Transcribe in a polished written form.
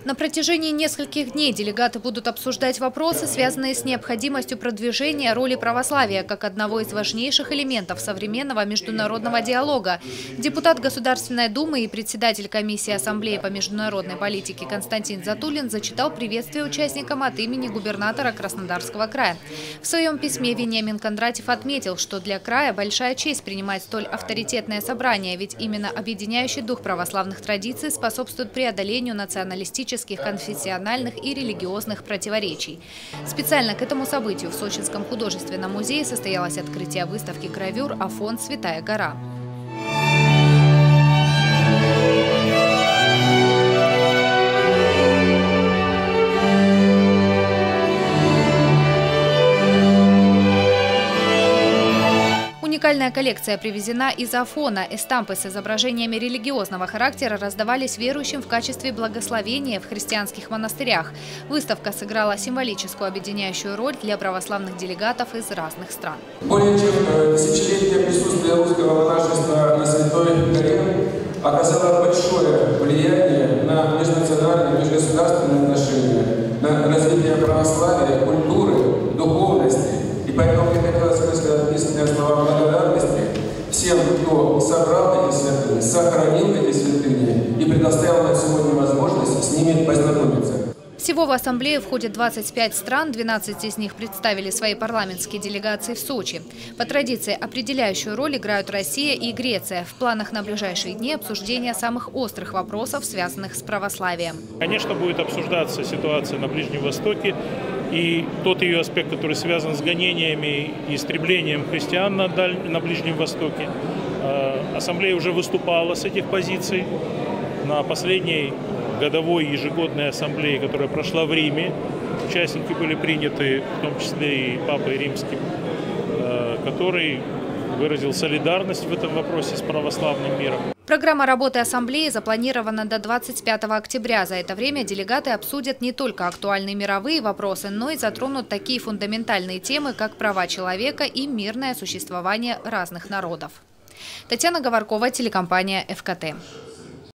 На протяжении нескольких дней делегаты будут обсуждать вопросы, связанные с необходимостью продвижения роли православия как одного из важнейших элементов современного международного диалога. Депутат Государственной Думы и председатель комиссии Ассамблеи по международной политике Константин Затулин зачитал приветствие участникам от имени губернатора Краснодарского края. В своем письме Вениамин Кондратьев отметил, что для края большая честь принимать столь авторитетное собрание, ведь именно объединяющий дух православных традиций способствует преодолению националистических, конфессиональных и религиозных противоречий. Специально к этому событию в Сочинском художественном музее состоялось открытие выставки гравюр «Афон. Святая гора». Уникальная коллекция привезена из Афона. Эстампы с изображениями религиозного характера раздавались верующим в качестве благословения в христианских монастырях. Выставка сыграла символическую объединяющую роль для православных делегатов из разных стран. Более чем тысячелетие присутствия русского монашества на Святой горе оказало большое влияние на межнациональные, межгосударственные отношения, на развитие православия, культуры, духовности. И поэтому мне хотелось высказать несколько слова благодарности всем, кто собрал эти святыни, сохранил эти святыни и предоставил нам сегодня возможность с ними познакомиться. Всего в ассамблею входит 25 стран, 12 из них представили свои парламентские делегации в Сочи. По традиции определяющую роль играют Россия и Греция. В планах на ближайшие дни обсуждение самых острых вопросов, связанных с православием. Конечно, будет обсуждаться ситуация на Ближнем Востоке и тот ее аспект, который связан с гонениями и истреблением христиан на Ближнем Востоке. Ассамблея уже выступала с этих позиций на последней годовой ежегодной ассамблее, которая прошла в Риме. Участники были приняты, в том числе и Папой Римским, который выразил солидарность в этом вопросе с православным миром. Программа работы ассамблеи запланирована до 25 октября. За это время делегаты обсудят не только актуальные мировые вопросы, но и затронут такие фундаментальные темы, как права человека и мирное существование разных народов. Татьяна Говоркова, телекомпания ФКТ.